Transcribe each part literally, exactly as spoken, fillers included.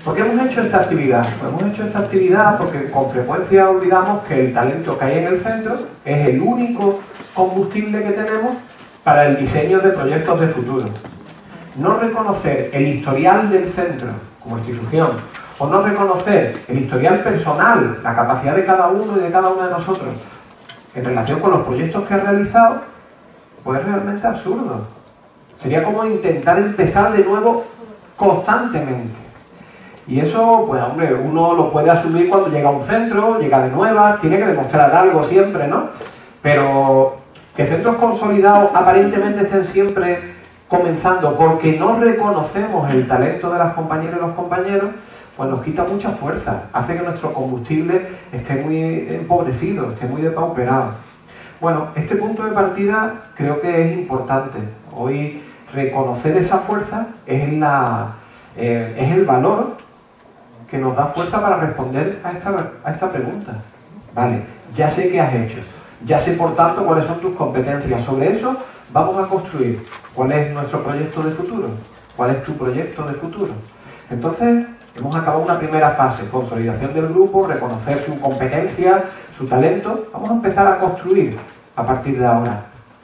¿Por qué hemos hecho esta actividad? Pues hemos hecho esta actividad porque con frecuencia olvidamos que el talento que hay en el centro es el único combustible que tenemos para el diseño de proyectos de futuro. No reconocer el historial del centro como institución, o no reconocer el historial personal, la capacidad de cada uno y de cada uno de nosotros en relación con los proyectos que ha realizado, pues es realmente absurdo. Sería como intentar empezar de nuevo constantemente. Y eso, pues hombre, uno lo puede asumir cuando llega a un centro, llega de nuevas, tiene que demostrar algo siempre, ¿no? Pero que centros consolidados aparentemente estén siempre comenzando porque no reconocemos el talento de las compañeras y los compañeros, pues nos quita mucha fuerza, hace que nuestro combustible esté muy empobrecido, esté muy depauperado. Bueno, este punto de partida creo que es importante. Hoy reconocer esa fuerza es, la, eh, es el valor que nos da fuerza para responder a esta, a esta pregunta. Vale, ya sé qué has hecho, ya sé por tanto cuáles son tus competencias. Sobre eso vamos a construir cuál es nuestro proyecto de futuro, cuál es tu proyecto de futuro. Entonces, hemos acabado una primera fase, consolidación del grupo, reconocer su competencia, su talento. Vamos a empezar a construir a partir de ahora.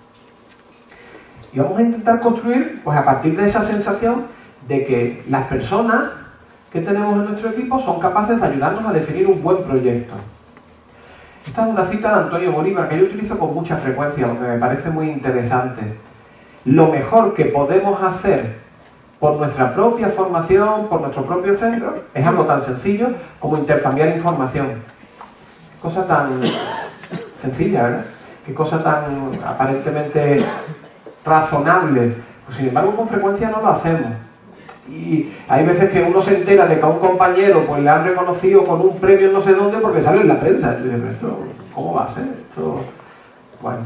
Y vamos a intentar construir, pues a partir de esa sensación de que las personas que tenemos en nuestro equipo son capaces de ayudarnos a definir un buen proyecto. Esta es una cita de Antonio Bolívar que yo utilizo con mucha frecuencia porque me parece muy interesante. Lo mejor que podemos hacer por nuestra propia formación, por nuestro propio centro, es algo tan sencillo como intercambiar información. Qué cosa tan sencilla, ¿verdad? Qué cosa tan aparentemente razonable. Pues, sin embargo, con frecuencia no lo hacemos. Y hay veces que uno se entera de que a un compañero pues le han reconocido con un premio en no sé dónde porque sale en la prensa. Y dice, pero esto, ¿cómo va a ser? Esto... Bueno.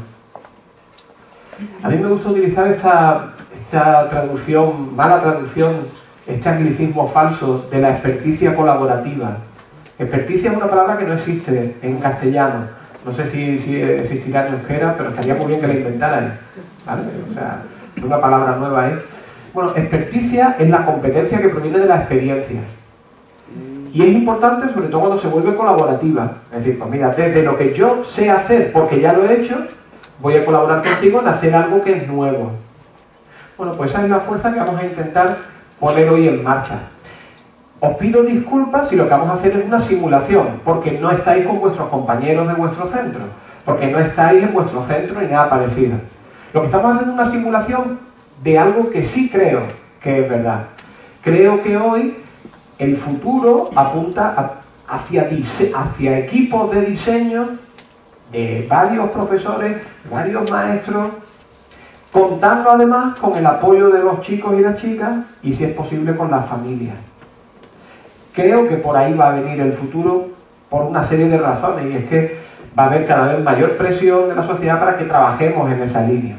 A mí me gusta utilizar esta, esta traducción, mala traducción, este anglicismo falso de la experticia colaborativa. Experticia es una palabra que no existe en castellano. No sé si, si existirá en euskera, pero estaría muy bien que la inventaran. ¿Vale? O sea, es una palabra nueva, ¿eh? Bueno, experticia es la competencia que proviene de la experiencia. Y es importante, sobre todo cuando se vuelve colaborativa. Es decir, pues mira, desde lo que yo sé hacer, porque ya lo he hecho, voy a colaborar contigo en hacer algo que es nuevo. Bueno, pues esa es la fuerza que vamos a intentar poner hoy en marcha. Os pido disculpas si lo que vamos a hacer es una simulación, porque no estáis con vuestros compañeros de vuestro centro, porque no estáis en vuestro centro ni nada parecido. Lo que estamos haciendo es una simulación de algo que sí creo que es verdad. Creo que hoy el futuro apunta hacia, hacia equipos de diseño de varios profesores, varios maestros, contando además con el apoyo de los chicos y las chicas y, si es posible, con las familias. Creo que por ahí va a venir el futuro por una serie de razones, y es que va a haber cada vez mayor presión de la sociedad para que trabajemos en esa línea.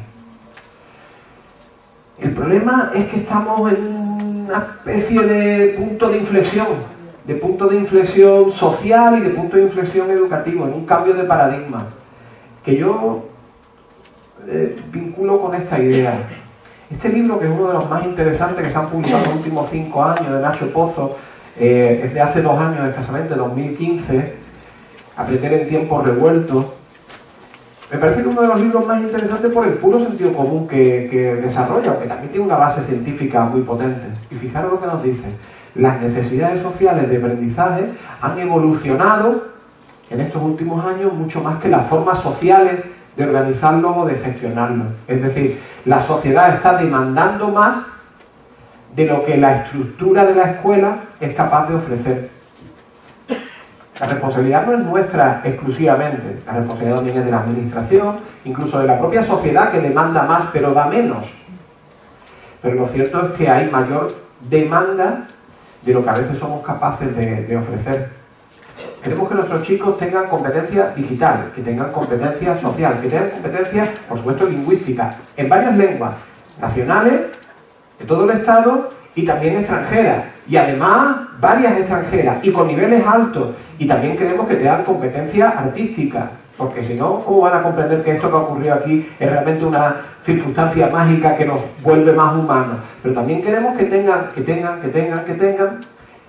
El problema es que estamos en una especie de punto de inflexión, de punto de inflexión social y de punto de inflexión educativo, en un cambio de paradigma, que yo eh, vinculo con esta idea. Este libro, que es uno de los más interesantes que se han publicado en los últimos cinco años, de Nacho Pozo, eh, es de hace dos años escasamente, dos mil quince, Aprender en tiempos revueltos. Me parece que uno de los libros más interesantes por el puro sentido común que, que desarrolla, aunque también tiene una base científica muy potente. Y fijaros lo que nos dice. Las necesidades sociales de aprendizaje han evolucionado en estos últimos años mucho más que las formas sociales de organizarlo o de gestionarlo. Es decir, la sociedad está demandando más de lo que la estructura de la escuela es capaz de ofrecer. La responsabilidad no es nuestra exclusivamente, la responsabilidad también es de la administración, incluso de la propia sociedad, que demanda más pero da menos. Pero lo cierto es que hay mayor demanda de lo que a veces somos capaces de, de ofrecer. Queremos que nuestros chicos tengan competencia digital, que tengan competencia social, que tengan competencia, por supuesto, lingüística, en varias lenguas, nacionales, de todo el Estado y también extranjeras. Y además, varias extranjeras y con niveles altos. Y también queremos que tengan competencia artística, porque si no, ¿cómo van a comprender que esto que ha ocurrido aquí es realmente una circunstancia mágica que nos vuelve más humanos? Pero también queremos que tengan, que tengan, que tengan, que tengan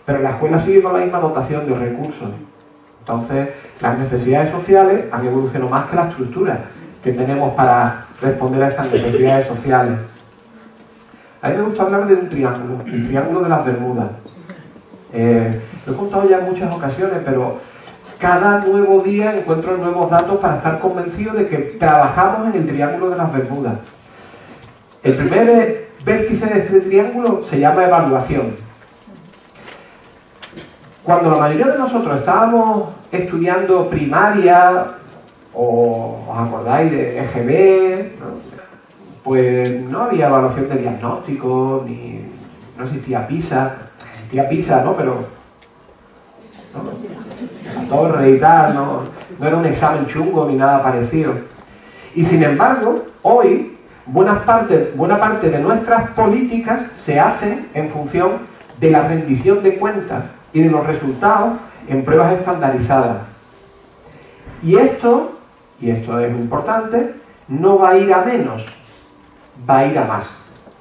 pero la escuela sigue con la misma dotación de recursos. Entonces, las necesidades sociales han evolucionado más que la estructura que tenemos para responder a estas necesidades sociales. A mí me gusta hablar de un triángulo, el triángulo de las Bermudas. Eh, lo he contado ya en muchas ocasiones, pero cada nuevo día encuentro nuevos datos para estar convencido de que trabajamos en el triángulo de las Bermudas. El primer vértice de este triángulo se llama evaluación. Cuando la mayoría de nosotros estábamos estudiando primaria, o os acordáis de E G B, ¿no? Pues no había evaluación de diagnóstico, ni no existía PISA, existía PISA, ¿no? Pero ¿no? La torre y tal, ¿no? No era un examen chungo ni nada parecido. Y sin embargo, hoy, buena parte, buena parte de nuestras políticas se hacen en función de la rendición de cuentas y de los resultados en pruebas estandarizadas. Y esto, y esto es muy importante, no va a ir a menos, va a ir a más.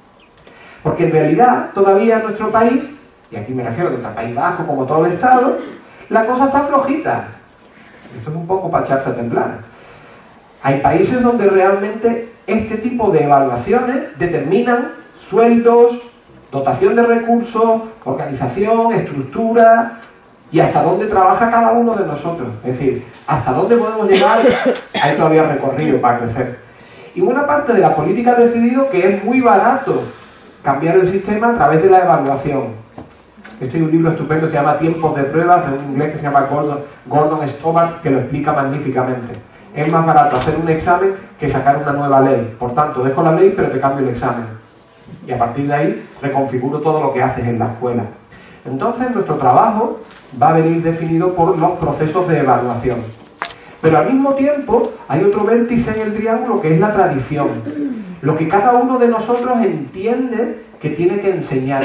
Porque en realidad, todavía en nuestro país, y aquí me refiero tanto al País Vasco como todo el Estado, la cosa está flojita. Esto es un poco para echarse a temblar. Hay países donde realmente este tipo de evaluaciones determinan sueldos, dotación de recursos, organización, estructura y hasta dónde trabaja cada uno de nosotros. Es decir, hasta dónde podemos llegar, hay todavía recorrido para crecer. Y buena parte de la política ha decidido que es muy barato cambiar el sistema a través de la evaluación. Este es un libro estupendo, se llama Tiempos de Pruebas, de un inglés que se llama Gordon, Gordon Stobart, que lo explica magníficamente. Es más barato hacer un examen que sacar una nueva ley. Por tanto, dejo la ley, pero te cambio el examen. Y a partir de ahí, reconfiguro todo lo que haces en la escuela. Entonces, nuestro trabajo va a venir definido por los procesos de evaluación. Pero al mismo tiempo, hay otro vértice en el triángulo que es la tradición. Lo que cada uno de nosotros entiende que tiene que enseñar.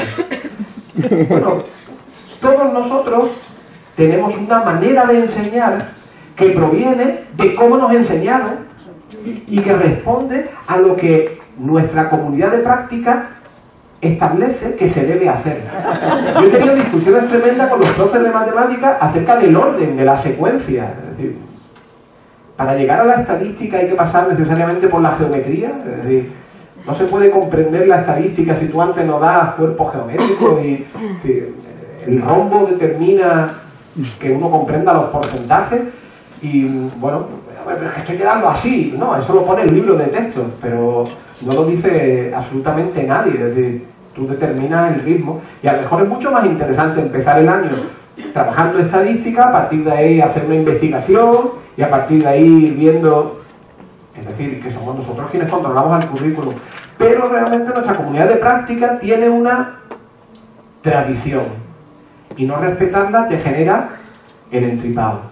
Bueno, todos nosotros tenemos una manera de enseñar que proviene de cómo nos enseñaron y que responde a lo que nuestra comunidad de práctica establece que se debe hacer. Yo he tenido discusiones tremendas con los profes de matemáticas acerca del orden, de la secuencia. Es decir, para llegar a la estadística hay que pasar necesariamente por la geometría. Es decir, no se puede comprender la estadística si tú antes no das cuerpos geométricos y si el rombo determina que uno comprenda los porcentajes. Y bueno, pero es que hay que darlo así, no, eso lo pone el libro de texto, pero no lo dice absolutamente nadie. Es decir, tú determinas el ritmo y a lo mejor es mucho más interesante empezar el año trabajando estadística, a partir de ahí hacer una investigación y a partir de ahí ir viendo, es decir, que somos nosotros quienes controlamos el currículum. Pero realmente nuestra comunidad de práctica tiene una tradición y no respetarla te genera el entripado.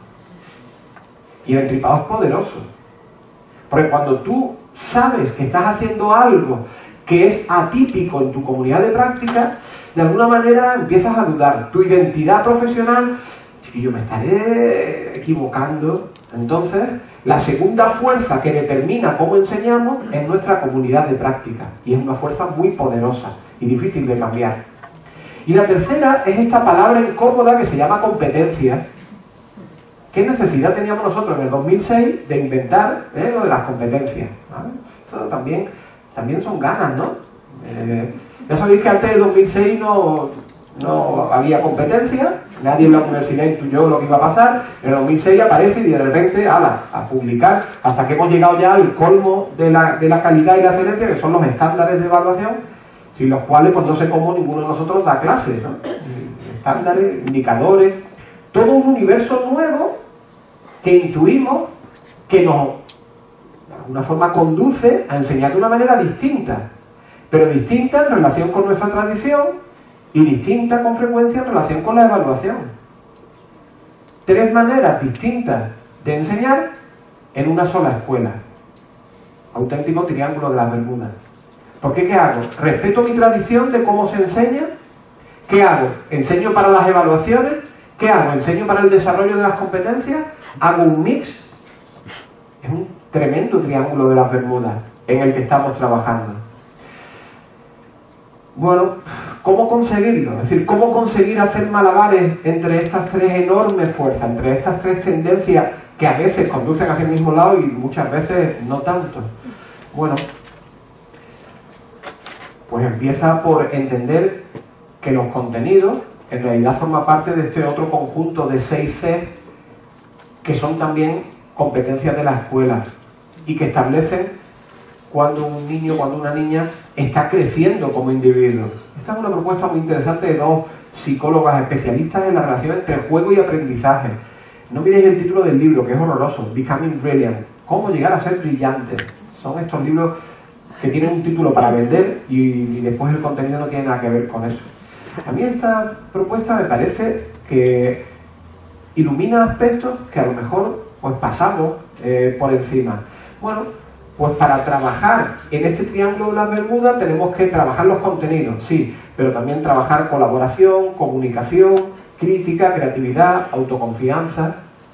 Y el entripado es poderoso. Porque cuando tú sabes que estás haciendo algo que es atípico en tu comunidad de práctica, de alguna manera empiezas a dudar. Tu identidad profesional, chiquillo, me estaré equivocando. Entonces, la segunda fuerza que determina cómo enseñamos es nuestra comunidad de práctica. Y es una fuerza muy poderosa y difícil de cambiar. Y la tercera es esta palabra incómoda que se llama competencia. ¿Qué necesidad teníamos nosotros en el dos mil seis de inventar eh, lo de las competencias? ¿Vale? Esto también, también son ganas, ¿no? Eh, ya sabéis que antes del dos mil seis no, no había competencia, nadie en la universidad intuyó lo que iba a pasar. En el dos mil seis aparece y de repente, ala, a publicar, hasta que hemos llegado ya al colmo de la, de la calidad y la excelencia, que son los estándares de evaluación, sin los cuales pues no sé cómo ninguno de nosotros da clases, ¿no? Estándares, indicadores, todo un universo nuevo que intuimos que nos, de alguna forma, conduce a enseñar de una manera distinta, pero distinta en relación con nuestra tradición y distinta con frecuencia en relación con la evaluación. Tres maneras distintas de enseñar en una sola escuela. Auténtico triángulo de las Bermudas. ¿Por qué? ¿Qué hago? ¿Respeto mi tradición de cómo se enseña? ¿Qué hago? ¿Enseño para las evaluaciones? ¿Qué hago? ¿Enseño para el desarrollo de las competencias? ¿Hago un mix? Es un tremendo triángulo de las Bermudas en el que estamos trabajando. Bueno, ¿Cómo conseguirlo? Es decir, ¿cómo conseguir hacer malabares entre estas tres enormes fuerzas, entre estas tres tendencias que a veces conducen hacia el mismo lado y muchas veces no tanto? Bueno, pues empieza por entender que los contenidos en realidad forman parte de este otro conjunto de seis C que son también competencias de la escuela y que establecen cuando un niño, cuando una niña está creciendo como individuo. Esta es una propuesta muy interesante de dos psicólogas especialistas en la relación entre juego y aprendizaje. No miréis el título del libro, que es horroroso, Becoming Brilliant, cómo llegar a ser brillante. Son estos libros que tienen un título para vender y, y después el contenido no tiene nada que ver con eso. A mí esta propuesta me parece que ilumina aspectos que a lo mejor pues pasamos eh, por encima. Bueno, pues para trabajar en este triángulo de las Bermudas tenemos que trabajar los contenidos, sí, pero también trabajar colaboración, comunicación, crítica, creatividad, autoconfianza.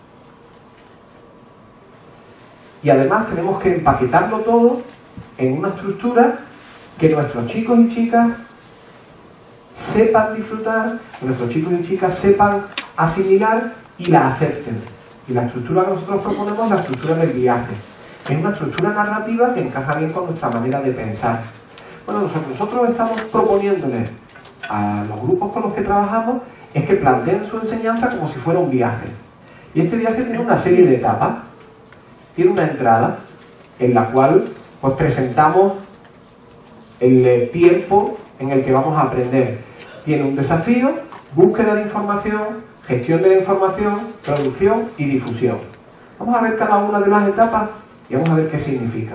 Y además tenemos que empaquetarlo todo en una estructura que nuestros chicos y chicas sepan disfrutar, que nuestros chicos y chicas sepan asimilar y la acepten. Y la estructura que nosotros proponemos es la estructura del viaje. Es una estructura narrativa que encaja bien con nuestra manera de pensar. Bueno, nosotros estamos proponiéndoles a los grupos con los que trabajamos es que planteen su enseñanza como si fuera un viaje. Y este viaje tiene una serie de etapas. Tiene una entrada en la cual pues presentamos el tiempo en el que vamos a aprender. Tiene un desafío, búsqueda de información, gestión de la información, producción y difusión. Vamos a ver cada una de las etapas y vamos a ver qué significan.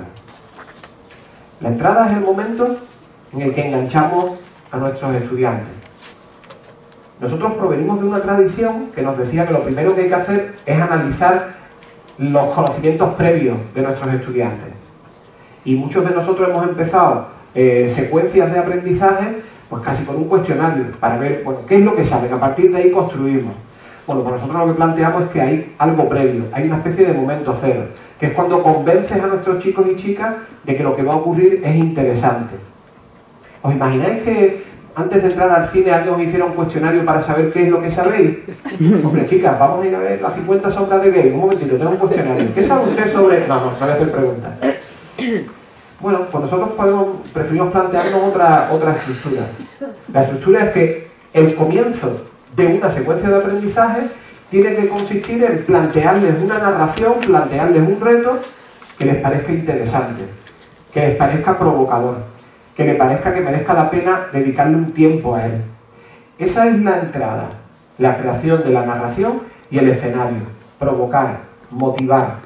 La entrada es el momento en el que enganchamos a nuestros estudiantes. Nosotros provenimos de una tradición que nos decía que lo primero que hay que hacer es analizar los conocimientos previos de nuestros estudiantes. Y muchos de nosotros hemos empezado eh, secuencias de aprendizaje pues casi con un cuestionario para ver bueno, qué es lo que saben. A partir de ahí construimos. Bueno, pues nosotros lo que planteamos es que hay algo previo, hay una especie de momento cero, que es cuando convences a nuestros chicos y chicas de que lo que va a ocurrir es interesante. ¿Os imagináis que antes de entrar al cine alguien os hiciera un cuestionario para saber qué es lo que sabéis? Hombre, chicas, vamos a ir a ver las cincuenta sombras de Grey. Un momentito, tengo un cuestionario. ¿Qué sabe usted sobre...? No, no, no voy a hacer preguntas. Bueno, pues nosotros podemos, preferimos plantearnos otra, otra estructura. La estructura es que el comienzo de una secuencia de aprendizaje tiene que consistir en plantearles una narración, plantearles un reto que les parezca interesante, que les parezca provocador, que les parezca que merezca la pena dedicarle un tiempo a él. Esa es la entrada, la creación de la narración y el escenario, provocar, motivar.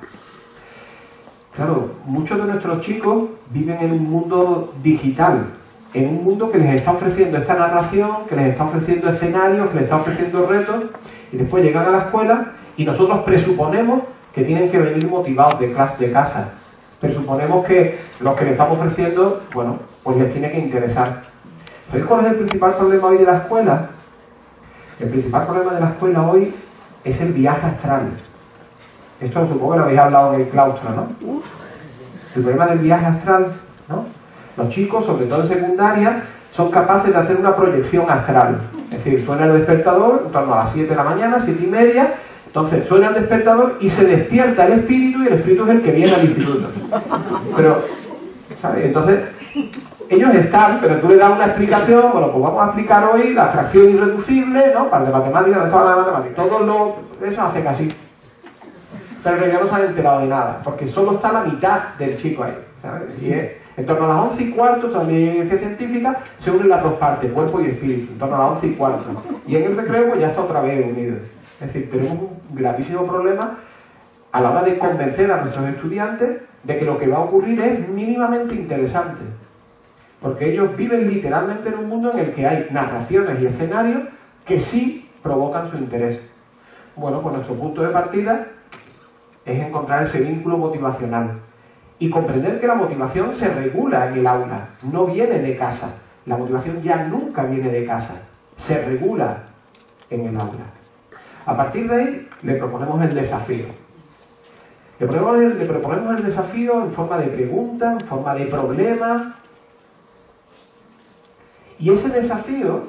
Claro, muchos de nuestros chicos viven en un mundo digital, en un mundo que les está ofreciendo esta narración, que les está ofreciendo escenarios, que les está ofreciendo retos, y después llegan a la escuela y nosotros presuponemos que tienen que venir motivados de, de casa. Presuponemos que los que les estamos ofreciendo, bueno, pues les tiene que interesar. ¿Sabéis cuál es el principal problema hoy de la escuela? El principal problema de la escuela hoy es el viaje astral. Esto supongo que lo habéis hablado en el claustro, ¿no? El problema del viaje astral, ¿no? Los chicos, sobre todo en secundaria, son capaces de hacer una proyección astral. Es decir, suena el despertador en torno a las siete de la mañana, siete y media, entonces suena el despertador y se despierta el espíritu y el espíritu es el que viene al instituto. Pero, ¿sabes? Entonces, ellos están, pero tú le das una explicación, bueno, pues vamos a explicar hoy la fracción irreducible, ¿no? Para de matemáticas, de toda la matemática. Todo lo, eso hace casi. Pero en realidad no se han enterado de nada, porque solo está la mitad del chico ahí, ¿sabes? Y es, en torno a las once y cuarto, todavía hay evidencia científica, se unen las dos partes, cuerpo y espíritu, en torno a las once y cuarto. Y en el recreo pues ya está otra vez unido. Es decir, tenemos un gravísimo problema a la hora de convencer a nuestros estudiantes de que lo que va a ocurrir es mínimamente interesante. Porque ellos viven literalmente en un mundo en el que hay narraciones y escenarios que sí provocan su interés. Bueno, pues nuestro punto de partida es encontrar ese vínculo motivacional y comprender que la motivación se regula en el aula, no viene de casa. La motivación ya nunca viene de casa, se regula en el aula. A partir de ahí le proponemos el desafío. Le proponemos, le proponemos el desafío en forma de pregunta, en forma de problema, Y ese desafío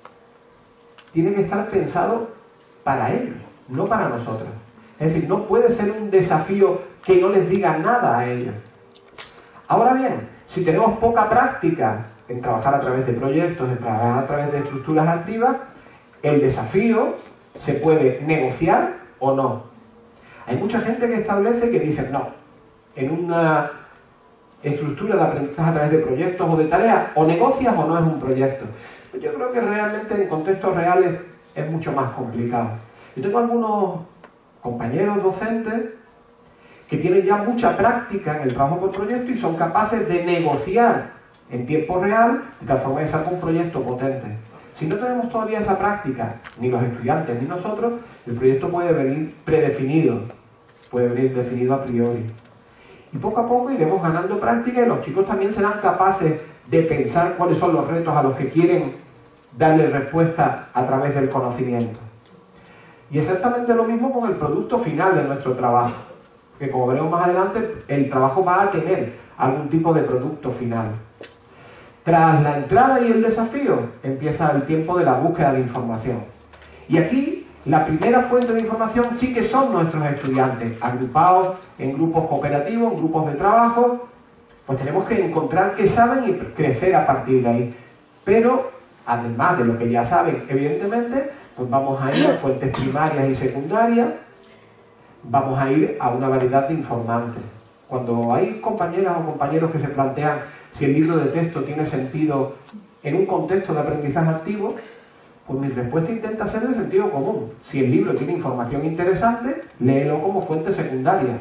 tiene que estar pensado para ellos, no para nosotros. Es decir, no puede ser un desafío que no les diga nada a ellos. Ahora bien, si tenemos poca práctica en trabajar a través de proyectos, en trabajar a través de estructuras activas, el desafío se puede negociar o no. Hay mucha gente que establece que dice, no, en una estructura de aprendizaje a través de proyectos o de tareas, o negocias o no es un proyecto. Yo creo que realmente en contextos reales es mucho más complicado. Yo tengo algunos compañeros docentes que tienen ya mucha práctica en el trabajo por proyecto y son capaces de negociar en tiempo real de tal forma que salga un proyecto potente. Si no tenemos todavía esa práctica, ni los estudiantes ni nosotros, el proyecto puede venir predefinido, puede venir definido a priori. Y poco a poco iremos ganando práctica y los chicos también serán capaces de pensar cuáles son los retos a los que quieren darle respuesta a través del conocimiento. Y exactamente lo mismo con el producto final de nuestro trabajo, que como veremos más adelante, el trabajo va a tener algún tipo de producto final. Tras la entrada y el desafío, empieza el tiempo de la búsqueda de información. Y aquí, la primera fuente de información sí que son nuestros estudiantes, agrupados en grupos cooperativos, en grupos de trabajo. Pues tenemos que encontrar qué saben y crecer a partir de ahí. Pero, además de lo que ya saben, evidentemente, pues vamos a ir a fuentes primarias y secundarias, vamos a ir a una variedad de informantes. Cuando hay compañeras o compañeros que se plantean si el libro de texto tiene sentido en un contexto de aprendizaje activo, pues mi respuesta intenta ser de sentido común. Si el libro tiene información interesante, léelo como fuente secundaria.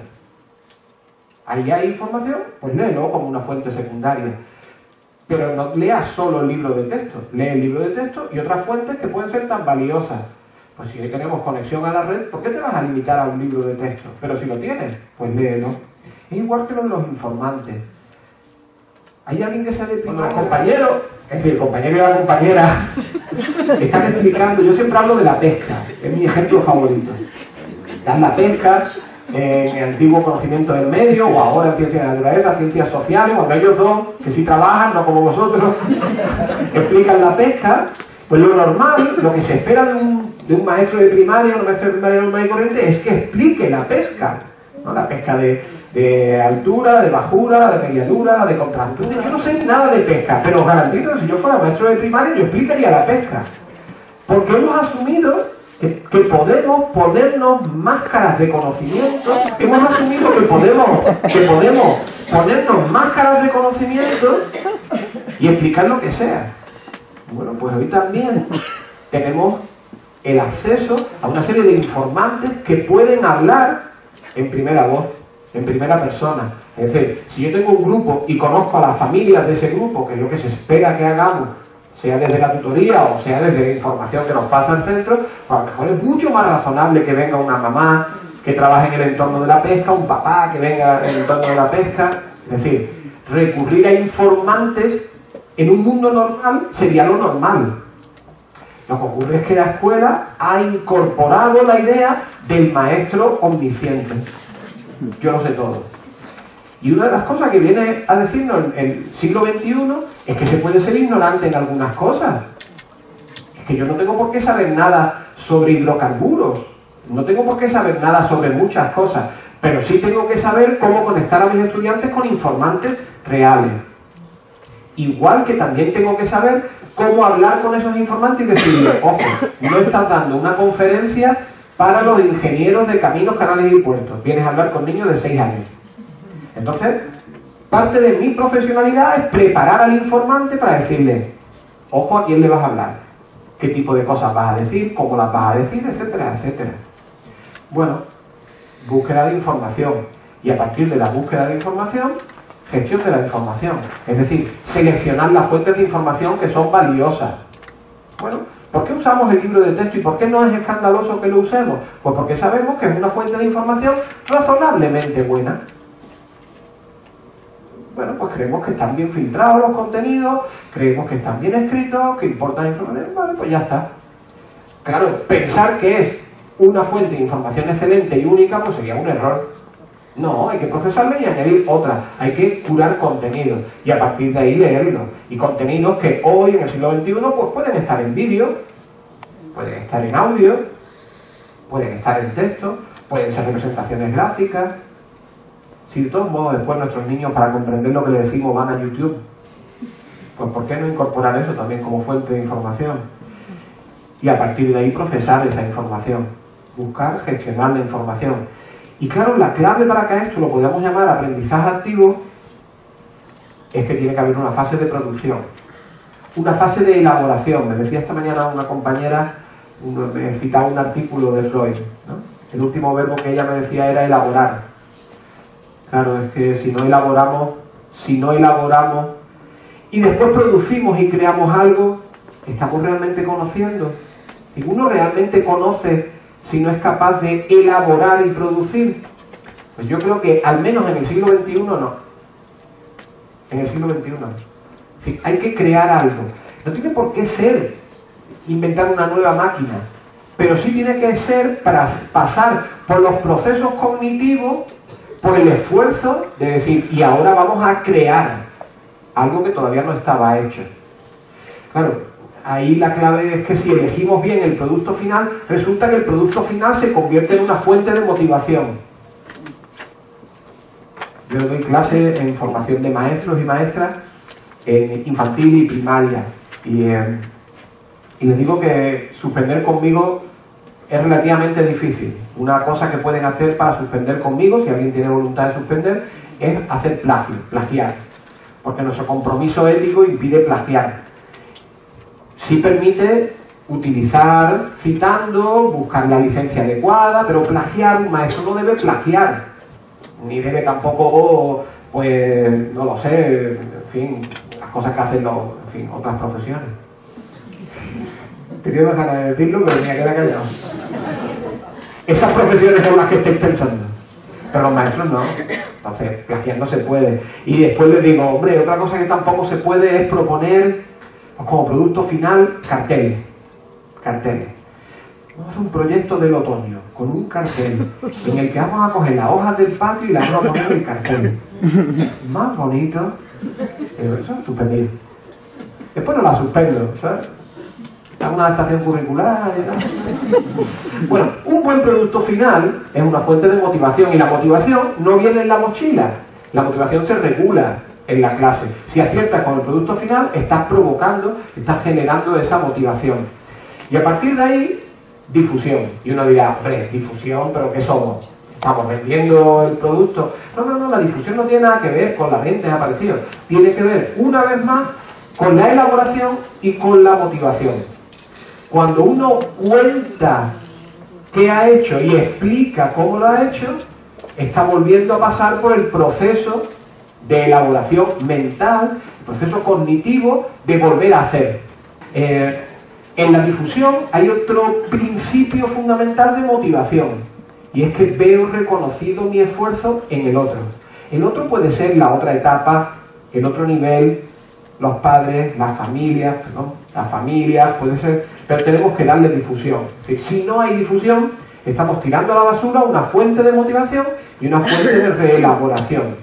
Ahí hay información, pues léelo como una fuente secundaria. Pero no leas solo el libro de texto, lee el libro de texto y otras fuentes que pueden ser tan valiosas. Pues si hoy tenemos conexión a la red, ¿por qué te vas a limitar a un libro de texto? Pero si lo tienes, pues léelo. Es igual que lo de los informantes. ¿Hay alguien que sea de primaria? Cuando los compañeros, es decir, el compañero y la compañera, están explicando, yo siempre hablo de la pesca, es mi ejemplo favorito. Dan la pesca en el antiguo conocimiento del medio, o ahora en ciencias de la naturaleza, ciencias sociales, cuando ellos dos, que sí trabajan, no como vosotros, explican la pesca, pues lo normal, lo que se espera de un, de un maestro de primaria, un maestro de primaria normal y corriente, es que explique la pesca, ¿no? La pesca de, de altura, de bajura, de mediadura, de contractura. Yo no sé nada de pesca, pero os garantizo que si yo fuera maestro de primaria, yo explicaría la pesca. Porque hemos asumido que, que podemos ponernos máscaras de conocimiento, hemos asumido que podemos, que podemos ponernos máscaras de conocimiento y explicar lo que sea. Bueno, pues hoy también tenemos el acceso a una serie de informantes que pueden hablar en primera voz, en primera persona. Es decir, si yo tengo un grupo y conozco a las familias de ese grupo, que es lo que se espera que hagamos, sea desde la tutoría o sea desde la información que nos pasa al centro, pues a lo mejor es mucho más razonable que venga una mamá que trabaje en el entorno de la pesca, un papá que venga en el entorno de la pesca. Es decir, recurrir a informantes en un mundo normal sería lo normal. Lo que ocurre es que la escuela ha incorporado la idea del maestro omnisciente. Yo lo sé todo. Y una de las cosas que viene a decirnos el siglo veintiuno es que se puede ser ignorante en algunas cosas. Es que yo no tengo por qué saber nada sobre hidrocarburos, no tengo por qué saber nada sobre muchas cosas, pero sí tengo que saber cómo conectar a mis estudiantes con informantes reales. Igual que también tengo que saber cómo hablar con esos informantes y decirles, ojo, no estás dando una conferencia para los ingenieros de caminos, canales y puertos, vienes a hablar con niños de seis años. Entonces, parte de mi profesionalidad es preparar al informante para decirle, ojo a quién le vas a hablar, qué tipo de cosas vas a decir, cómo las vas a decir, etcétera, etcétera. Bueno, búsqueda de información. Y a partir de la búsqueda de información, gestión de la información. Es decir, seleccionar las fuentes de información que son valiosas. Bueno, ¿por qué usamos el libro de texto y por qué no es escandaloso que lo usemos? Pues porque sabemos que es una fuente de información razonablemente buena. Bueno, pues creemos que están bien filtrados los contenidos, creemos que están bien escritos, que importa la información, vale, pues ya está. Claro, pensar que es una fuente de información excelente y única, pues sería un error. No, hay que procesarla y añadir otra. Hay que curar contenido y a partir de ahí leerlo. Y contenidos que hoy, en el siglo veintiuno, pues pueden estar en vídeo, pueden estar en audio, pueden estar en texto, pueden ser representaciones gráficas. Si de todos modos después nuestros niños, para comprender lo que les decimos, van a YouTube, pues ¿por qué no incorporar eso también como fuente de información? Y a partir de ahí procesar esa información, buscar, gestionar la información. Y claro, la clave para que esto lo podríamos llamar aprendizaje activo es que tiene que haber una fase de producción, una fase de elaboración. Me decía esta mañana una compañera, me citaba un artículo de Freud, ¿no? El último verbo que ella me decía era elaborar. Claro, es que si no elaboramos, si no elaboramos y después producimos y creamos algo, ¿estamos realmente conociendo? ¿Y uno realmente conoce si no es capaz de elaborar y producir? Pues yo creo que al menos en el siglo veintiuno no. En el siglo veintiuno no. Es decir, hay que crear algo. No tiene por qué ser inventar una nueva máquina, pero sí tiene que ser para pasar por los procesos cognitivos, por el esfuerzo de decir, y ahora vamos a crear algo que todavía no estaba hecho. Claro, ahí la clave es que si elegimos bien el producto final, resulta que el producto final se convierte en una fuente de motivación. Yo doy clases en formación de maestros y maestras en infantil y primaria. Y, eh, y les digo que suspender conmigo es relativamente difícil. Una cosa que pueden hacer para suspender conmigo, si alguien tiene voluntad de suspender, es hacer plagio, plagiar. Porque nuestro compromiso ético impide plagiar. Sí permite utilizar citando, buscar la licencia adecuada, pero plagiar, un maestro no debe plagiar. Ni debe tampoco, pues, no lo sé, en fin, las cosas que hacen los, en fin, otras profesiones. Tenía una ganas de decirlo, pero me queda callado. Esas profesiones son las que estáis pensando, pero los maestros no. Entonces, plagiar no se puede. Y después les digo, hombre, otra cosa que tampoco se puede es proponer como producto final carteles. Carteles. Vamos a hacer un proyecto del otoño con un cartel en el que vamos a coger las hojas del patio y las vamos a poner en el cartel. Más bonito. Pero eso es suspendido. Después no la suspendo, ¿sabes? Hago una adaptación curricular y tal. Bueno, un buen producto final es una fuente de motivación y la motivación no viene en la mochila. La motivación se regula en la clase. Si aciertas con el producto final, estás provocando, estás generando esa motivación. Y a partir de ahí, difusión. Y uno dirá, hombre, difusión, ¿pero qué somos? ¿Estamos vendiendo el producto? No, no, no, la difusión no tiene nada que ver con la venta, ha aparecido. Tiene que ver, una vez más, con la elaboración y con la motivación. Cuando uno cuenta qué ha hecho y explica cómo lo ha hecho, está volviendo a pasar por el proceso de elaboración mental, el proceso cognitivo de volver a hacer. Eh, en la difusión hay otro principio fundamental de motivación, y es que veo reconocido mi esfuerzo en el otro. El otro puede ser la otra etapa, el otro nivel, los padres, las familias, perdón, las familias, puede ser, pero tenemos que darle difusión. Es decir, si no hay difusión, estamos tirando a la basura una fuente de motivación y una fuente de reelaboración.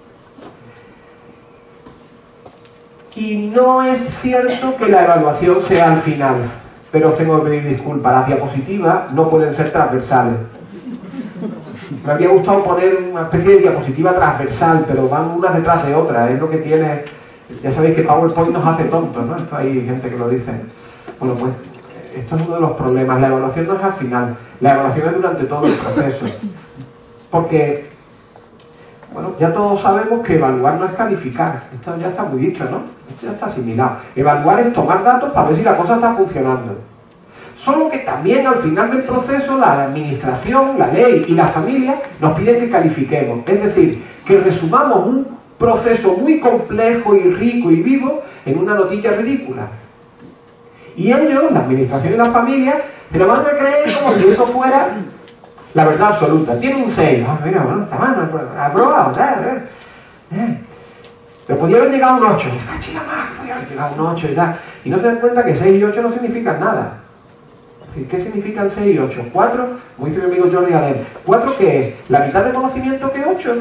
Y no es cierto que la evaluación sea al final, pero os tengo que pedir disculpas, las diapositivas no pueden ser transversales. Me habría gustado poner una especie de diapositiva transversal, pero van unas detrás de otras, es lo que tiene. Ya sabéis que PowerPoint nos hace tontos, ¿no? Esto hay gente que lo dice. Bueno, pues esto es uno de los problemas. La evaluación no es al final, la evaluación es durante todo el proceso. Porque, bueno, ya todos sabemos que evaluar no es calificar. Esto ya está muy dicho, ¿no? Esto ya está asimilado. Evaluar es tomar datos para ver si la cosa está funcionando. Solo que también al final del proceso la administración, la ley y la familia nos piden que califiquemos. Es decir, que resumamos un proceso muy complejo y rico y vivo en una notilla ridícula. Y ellos, la administración y la familia, se lo van a creer como si eso fuera la verdad absoluta. Tiene un seis. Ah, mira, bueno, está mal, aprobado, tal, eh. Pero podría haber llegado a un ocho. Chica más, podría haber llegado a un ocho y tal. Y no se dan cuenta que seis y ocho no significan nada. decir, ¿qué significan seis y ocho? cuatro, como dice mi amigo Jordi Allen, ¿cuatro qué es? ¿La mitad de conocimiento que ocho?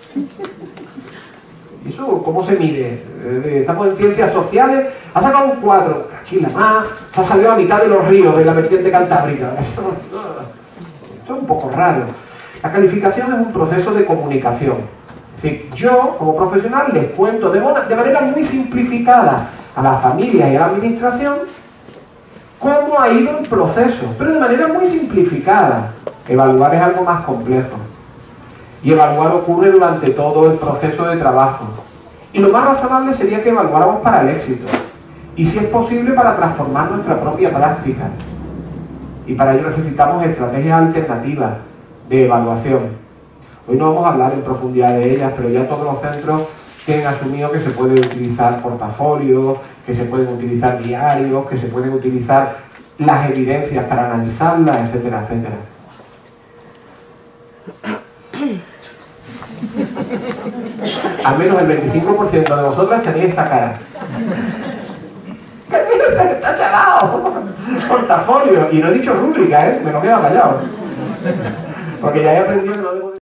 ¿Y eso cómo se mide? Estamos en ciencias sociales, ha sacado un cuatro, cachila más, se ha salido a la mitad de los ríos de la vertiente cantábrica. Esto, esto es un poco raro. La calificación es un proceso de comunicación. Es decir, yo, como profesional, les cuento de, de manera muy simplificada a las familias y a la administración cómo ha ido el proceso, pero de manera muy simplificada. Evaluar es algo más complejo. Y evaluar ocurre durante todo el proceso de trabajo. Y lo más razonable sería que evaluáramos para el éxito. Y si es posible, para transformar nuestra propia práctica. Y para ello necesitamos estrategias alternativas de evaluación. Hoy no vamos a hablar en profundidad de ellas, pero ya todos los centros tienen asumido que se pueden utilizar portafolios, que se pueden utilizar diarios, que se pueden utilizar las evidencias para analizarlas, etcétera, etcétera. Al menos el veinticinco por ciento de vosotras tenéis esta cara. Está chalado. Portafolio. Y no he dicho rúbrica, ¿eh? Me lo quedo callado. Porque ya he aprendido que no debo...